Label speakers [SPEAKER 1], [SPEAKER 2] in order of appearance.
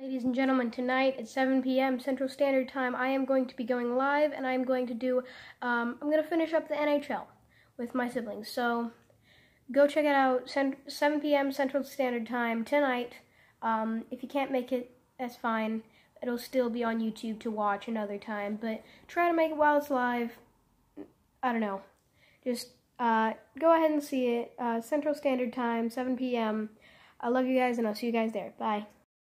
[SPEAKER 1] Ladies and gentlemen, tonight at 7 p.m. Central Standard Time, I am going to be going live, and I'm going to do, I'm going to finish up the NHL with my siblings. So, go check it out, 7 p.m. Central Standard Time tonight. If you can't make it, that's fine. It'll still be on YouTube to watch another time, but try to make it while it's live. I don't know. Just go ahead and see it. Central Standard Time, 7 p.m. I love you guys, and I'll see you guys there. Bye.